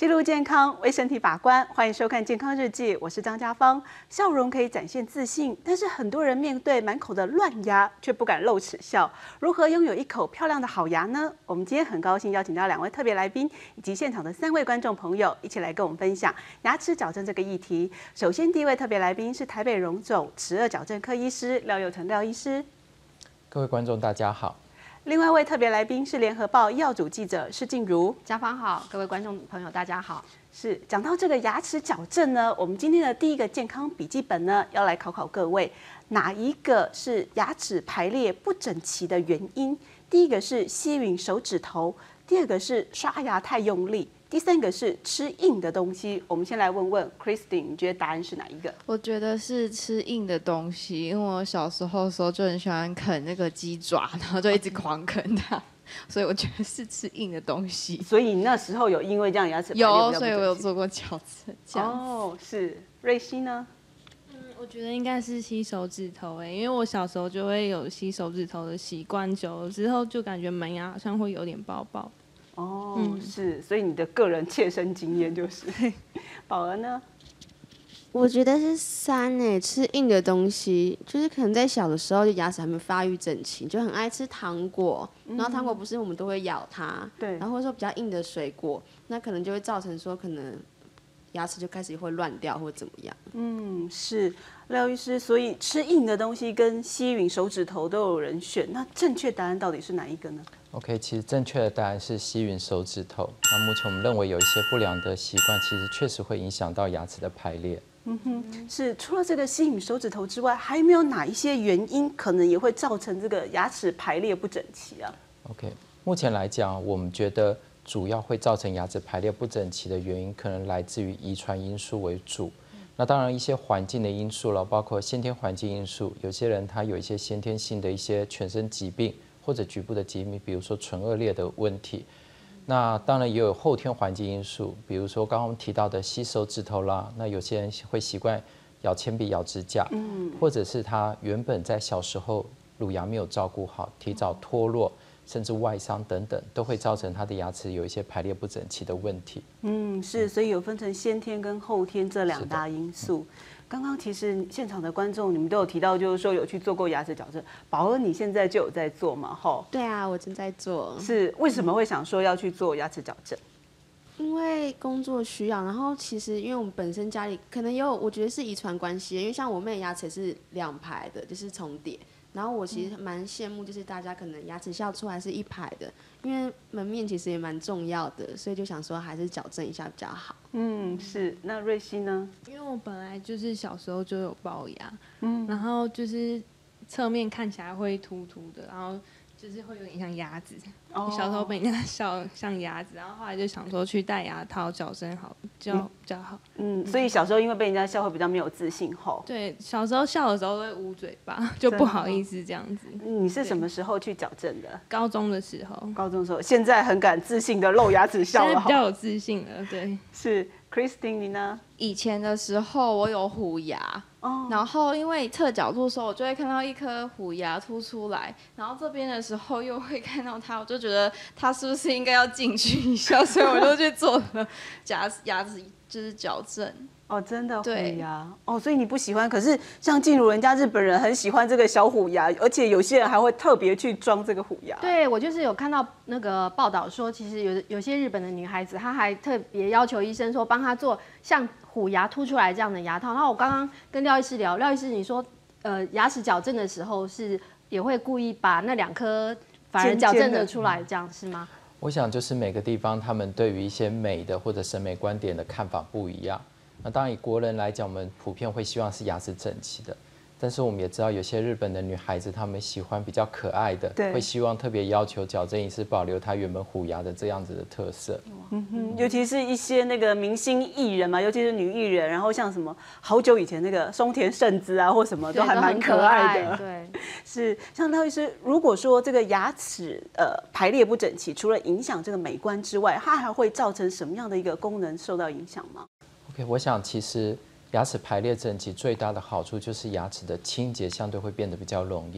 录健康，为身体把关。欢迎收看《健康日记》，我是张家芳。笑容可以展现自信，但是很多人面对满口的乱牙，却不敢露齿笑。如何拥有一口漂亮的好牙呢？我们今天很高兴邀请到2位特别来宾，以及现场的3位观众朋友，一起来跟我们分享牙齿矫正这个议题。首先，第一位特别来宾是台北荣总齿颚矫正科医师廖佑成廖医师。 各位观众，大家好。 另外一位特别来宾是联合报医药组记者施静茹。 家芳好，各位观众朋友大家好。 是讲到这个牙齿矫正呢，我们今天的第一个健康笔记本呢，要来考考各位，哪一个是牙齿排列不整齐的原因？第一个是吸吮手指头，第二个是刷牙太用力，第三个是吃硬的东西。我们先来问问 Christine， 你觉得答案是哪一个？ 我觉得是吃硬的东西，因为我小时候的时候就很喜欢啃那个鸡爪，然后就一直狂啃它，所以我觉得是吃硬的东西。 所以你那时候有因为这样牙齿排列比较不整齐？ 有，所以我有做过矫正。 哦，是瑞希呢？ 我觉得应该是吸手指头因为我小时候就会有吸手指头的习惯，久了之后就感觉门牙好像会有点爆爆。 哦，是，所以你的个人切身经验就是。宝儿呢？ 我觉得是3吃硬的东西，就是可能在小的时候就牙齿还没发育整齐，就很爱吃糖果，然后糖果不是我们都会咬它， 对， 然后或者说比较硬的水果，那可能就会造成说可能牙齿就开始会乱掉或怎么样。 是廖医师，所以吃硬的东西跟吸吮手指头都有人选，那正确答案到底是哪一个呢？ OK， 其实正确的答案是吸吮手指头。那目前我们认为有一些不良的习惯，其实确实会影响到牙齿的排列。 是除了这个吸吮手指头之外，还有没有哪一些原因可能也会造成这个牙齿排列不整齐啊 ？OK， 目前来讲，我们觉得主要会造成牙齿排列不整齐的原因，可能来自于遗传因素为主。那当然一些环境的因素了，包括先天环境因素，有些人他有一些先天性的一些全身疾病或者局部的疾病，比如说唇腭裂的问题。那当然也有后天环境因素，比如说刚刚我们提到的吸手指头啦，那有些人会习惯咬铅笔、咬指甲，或者是他原本在小时候乳牙没有照顾好，提早脱落，甚至外伤等等，都会造成他的牙齿有一些排列不整齐的问题。 是，所以有分成先天跟后天这2大因素。刚刚其实现场的观众你们都有提到，就是说有去做过牙齿矫正。宝儿，你现在就有在做吗？吼。 对啊，我正在做。 是为什么会想说要去做牙齿矫正？ 因为工作需要，然后其实因为我们本身家里可能也有，我觉得是遗传关系，因为像我妹牙齿也是2排的，就是重叠。然后我其实蛮羡慕，就是大家可能牙齿笑出来是1排的，因为门面其实也蛮重要的，所以就想说还是矫正一下比较好。 是。那瑞希呢？ 因为我本来就是小时候就有龅牙，然后就是侧面看起来会凸凸的，然后就是会有点像鸭子。小时候被人家笑像鸭子，然后后来就想说去戴牙套矫正好，就比较好。 所以小时候因为被人家笑会比较没有自信吼。 对，小时候笑的时候会捂嘴巴，就不好意思这样子。 你是什么时候去矫正的？ 高中的时候。 高中的时候，现在很敢自信的露牙齿笑了。 现在比较有自信了，对。 是 Christine， 你呢？ 以前的时候我有虎牙，然后因为侧角度的时候，我就会看到一颗虎牙凸出来，然后这边的时候又会看到它，我就觉得它是不是应该要进去一下，所以我就去做了牙齿就是矫正。 真的虎牙所以你不喜欢，可是像静茹人家日本人很喜欢这个小虎牙，而且有些人还会特别去装这个虎牙。 对，我就是有看到那个报道说，其实有些日本的女孩子，她还特别要求医生说帮她做像虎牙凸出来这样的牙套。然后我刚刚跟廖医师聊，廖医师你说牙齿矫正的时候是也会故意把那2颗反而矫正的出来，这样是吗？ 我想就是每个地方他们对于一些美的或者审美观点的看法不一样。那当然以国人来讲，我们普遍会希望是牙齿整齐的，但是我们也知道有些日本的女孩子她们喜欢比较可爱的，会希望特别要求矫正医师保留她原本虎牙的这样子的特色。 尤其是一些那个明星艺人嘛，尤其是女艺人，然后像什么好久以前那个松田圣子啊，或什么都还蛮可爱的。 对， 是像廖医师，如果说这个牙齿排列不整齐，除了影响这个美观之外，它还会造成什么样的一个功能受到影响吗？ 我想其实牙齿排列整齐最大的好处就是牙齿的清洁相对会变得比较容易。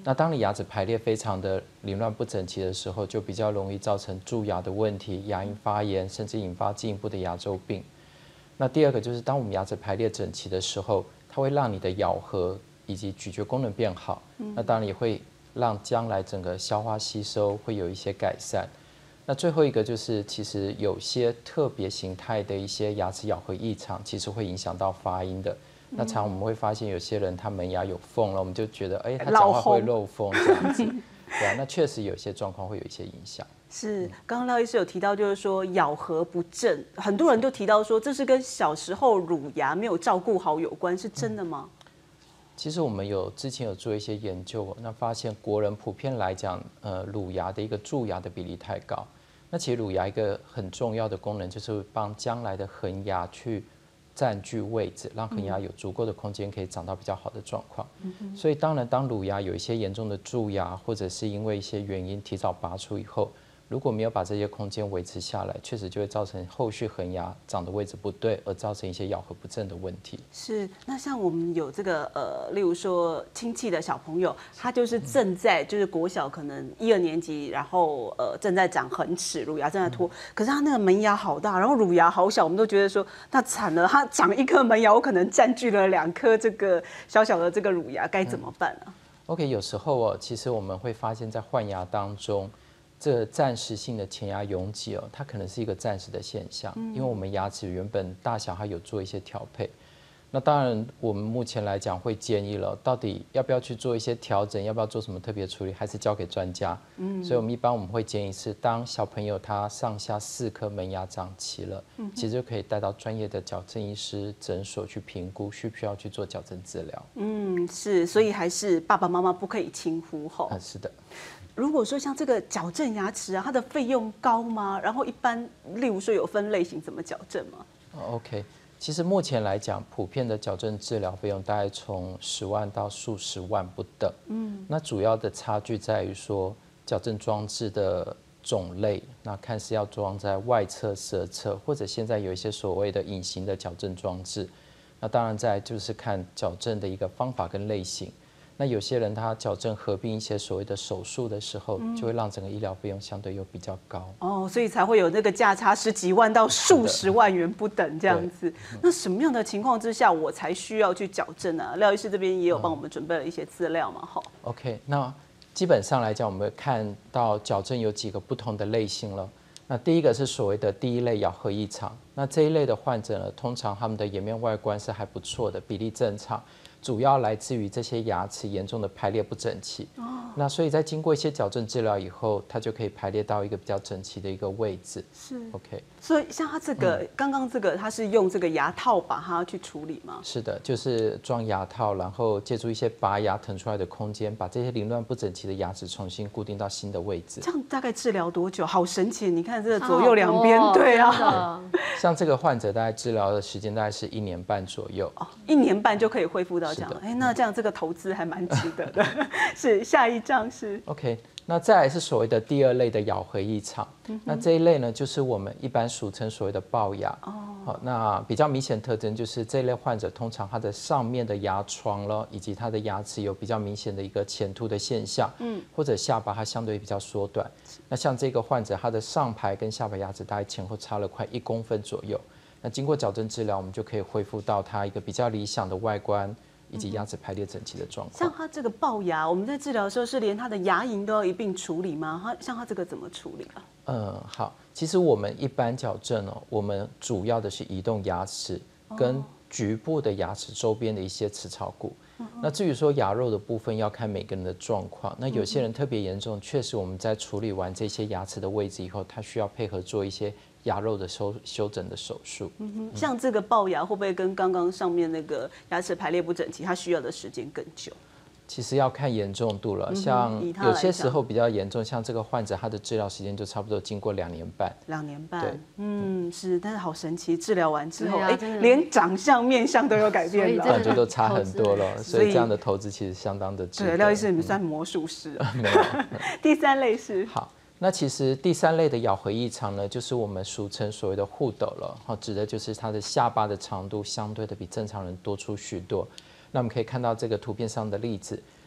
那当你牙齿排列非常的凌乱不整齐的时候，就比较容易造成蛀牙的问题、牙龈发炎，甚至引发进一步的牙周病。那第二个就是当我们牙齿排列整齐的时候，它会让你的咬合以及咀嚼功能变好，那当然也会让将来整个消化吸收会有一些改善。那最后一个就是，其实有些特别形态的一些牙齿咬合异常，其实会影响到发音的。那常我们会发现有些人他门牙有缝了，我们就觉得他讲话会漏风这样子。对啊，那确实有些状况会有一些影响。 是，刚刚廖医师有提到，就是说咬合不正，很多人都提到说这是跟小时候乳牙没有照顾好有关，是真的吗？ 其实我们之前有做一些研究，那发现国人普遍来讲，乳牙的一个蛀牙的比例太高。那其实乳牙一个很重要的功能就是帮将来的恒牙去占据位置，让恒牙有足够的空间可以长到比较好的状况。所以当然，当乳牙有一些严重的蛀牙，或者是因为一些原因提早拔出以后，如果没有把这些空间维持下来，确实就会造成后续恒牙长的位置不对，而造成一些咬合不正的问题。 是，那像我们有这个例如说亲戚的小朋友，他就是正在就是国小可能1、2年级，然后正在长恒齿，乳牙正在脱，可是他那个门牙好大，然后乳牙好小，我们都觉得说那惨了，他长一颗门牙，我可能占据了2颗这个小小的这个乳牙，该怎么办呢 ？OK， 有时候其实我们会发现在换牙当中，这暂时性的前牙拥挤它可能是一个暂时的现象，因为我们牙齿原本大小它有做一些调配。那当然，我们目前来讲会建议了，到底要不要去做一些调整，要不要做什么特别处理，还是交给专家。所以我们一般会建议是，当小朋友他上下4颗门牙长齐了，其实就可以带到专业的矫正医师诊所去评估，需不需要去做矫正治疗。 是，所以还是爸爸妈妈不可以轻忽吼。 是的。 如果说像这个矫正牙齿它的费用高吗？然后一般，例如说有分类型怎么矫正吗 ？OK， 其实目前来讲，普遍的矫正治疗费用大概从10万到数十万不等。那主要的差距在于说矫正装置的种类，那看是要装在外侧、舌侧，或者现在有一些所谓的隐形的矫正装置。那当然再就是看矫正的一个方法跟类型。那有些人他矫正合并一些所谓的手术的时候，就会让整个医疗费用相对又比较高。 所以才会有那个价差10几万到数十万元不等这样子。那什么样的情况之下我才需要去矫正呢？廖医师这边也有帮我们准备了一些资料嘛，好。 OK， 那基本上来讲，我们会看到矫正有几个不同的类型了。那第一个是所谓的第1类咬合异常，那这一类的患者呢，通常他们的颜面外观是还不错的，比例正常。主要来自于这些牙齿严重的排列不整齐。那所以在经过一些矫正治疗以后，它就可以排列到一个比较整齐的一个位置。 是 OK。 所以像它这个刚刚这个，它是用这个牙套把它去处理吗？ 是的，就是装牙套，然后借助一些拔牙腾出来的空间，把这些凌乱不整齐的牙齿重新固定到新的位置。 这样大概治疗多久？好神奇！你看这个左右两边，对啊。 像这个患者大概治疗的时间大概是1年半左右。 1年半就可以恢复到这样。那这样这个投资还蛮值得的。是，下一张是 OK。那再来是所谓的第2类的咬合异常，那这一类呢，就是我们一般俗称所谓的龅牙。好，那比较明显特征就是这一类患者通常他的上面的牙床了，以及他的牙齿有比较明显的一个前凸的现象，或者下巴它相对比较缩短。那像这个患者，他的上排跟下排牙齿大概前后差了快1公分左右。那经过矫正治疗，我们就可以恢复到他一个比较理想的外观。以及牙齿排列整齐的状况。 像他这个龅牙，我们在治疗的时候是连他的牙龈都要一并处理吗？像他这个怎么处理啊？ 好，其实我们一般矫正我们主要的是移动牙齿跟局部的牙齿周边的一些齿槽骨。那至于说牙肉的部分，要看每个人的状况。那有些人特别严重，确实我们在处理完这些牙齿的位置以后，他需要配合做一些牙肉的修整的手术。 像这个龅牙会不会跟刚刚上面那个牙齿排列不整齐，它需要的时间更久？ 其实要看严重度了，像有些时候比较严重，像这个患者他的治疗时间就差不多经过2年半。 2年半， 对， 是，但是好神奇，治疗完之后，连长相、面相都有改变了， 感觉都差很多了，所以这样的投资其实相当的值得。 对，廖医师，你们算魔术师啊？ 没有。 第3类是好。那其实第3类的咬合异常呢，就是我们俗称所谓的护斗了，指的就是它的下巴的长度相对的比正常人多出许多。那我们可以看到这个图片上的例子，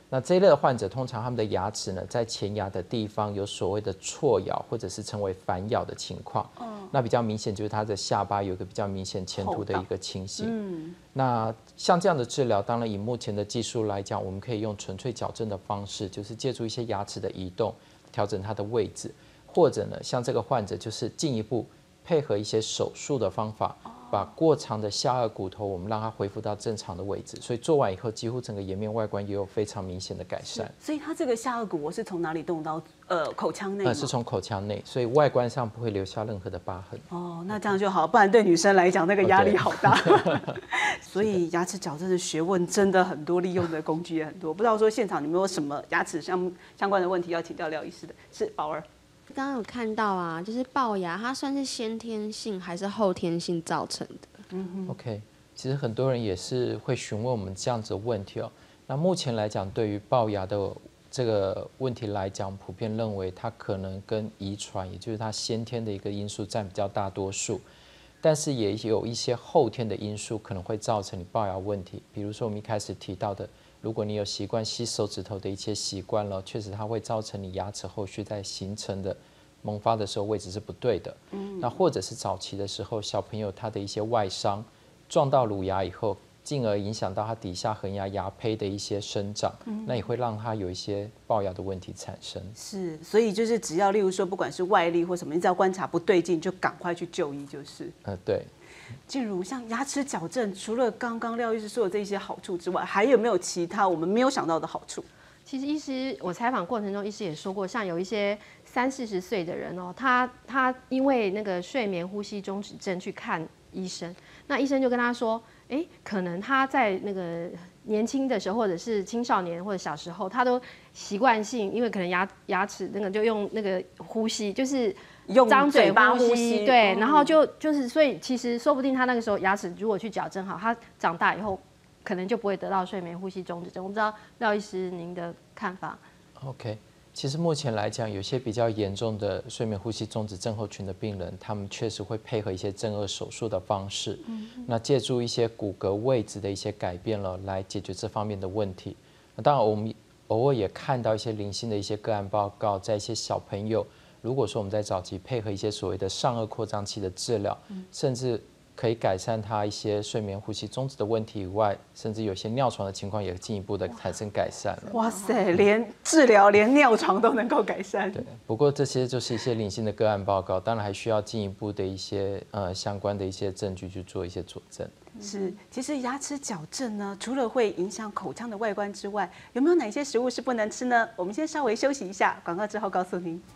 那这一类的患者，通常他们的牙齿呢，在前牙的地方有所谓的错咬，或者是称为反咬的情况。那比较明显就是他的下巴有一个比较明显前凸的一个情形。那像这样的治疗，当然以目前的技术来讲，我们可以用纯粹矫正的方式，就是借助一些牙齿的移动，调整它的位置，或者呢，像这个患者就是进一步配合一些手术的方法。把过长的下颚骨头，我们让它恢复到正常的位置，所以做完以后，几乎整个颜面外观也有非常明显的改善。 所以它这个下颚骨我是从哪里动到口腔内吗？ 是从口腔内，所以外观上不会留下任何的疤痕。 哦，那这样就好，不然对女生来讲那个压力好大。所以牙齿矫正的学问真的很多，利用的工具也很多。不知道说现场你们有什么牙齿相关的问题要请教廖医师的？是宝儿。 刚刚有看到啊，就是龅牙，它算是先天性还是后天性造成的 ？OK， 其实很多人也是会询问我们这样子的问题哦。那目前来讲，对于龅牙的这个问题来讲，普遍认为它可能跟遗传，也就是它先天的一个因素占比较大多数，但是也有一些后天的因素可能会造成你龅牙问题。比如说我们一开始提到的，如果你有习惯吸手指头的一些习惯了，确实它会造成你牙齿后续在形成的萌发的时候位置是不对的。那或者是早期的时候，小朋友他的一些外伤撞到乳牙以后，进而影响到他底下恒牙牙胚的一些生长，那也会让他有一些龅牙的问题产生。 是，所以就是只要例如说不管是外力或什么，你只要观察不对劲，就赶快去就医就是。 对。 静茹，像牙齿矫正，除了刚刚廖医师说的这些好处之外，还有没有其他我们没有想到的好处？ 其实医师，我采访过程中，医师也说过，像有一些30-40岁的人哦，他因为那个睡眠呼吸中止症去看医生，那医生就跟他说，可能他在那个年轻的时候，或者是青少年或者小时候，他都习惯性，因为可能牙齿那个就用那个呼吸，就是用张嘴呼吸， 对，然后就是所以其实说不定他那个时候牙齿如果去矫正好，他长大以后可能就不会得到睡眠呼吸中止症。我不知道廖医师您的看法。 OK， 其实目前来讲，有些比较严重的睡眠呼吸中止症候群的病人，他们确实会配合一些正颌手术的方式，那借助一些骨骼位置的一些改变了，来解决这方面的问题。那当然，我们偶尔也看到一些零星的一些个案报告，在一些小朋友，如果说我们在早期配合一些所谓的上颚扩张器的治疗，甚至可以改善他一些睡眠呼吸中止的问题以外，甚至有些尿床的情况也进一步的产生改善了。 哇塞，连治疗连尿床都能够改善。 对，不过这些就是一些零星的个案报告，当然还需要进一步的一些相关的一些证据去做一些佐证。 是，其实牙齿矫正呢，除了会影响口腔的外观之外，有没有哪些食物是不能吃呢？我们先稍微休息一下，广告之后告诉您。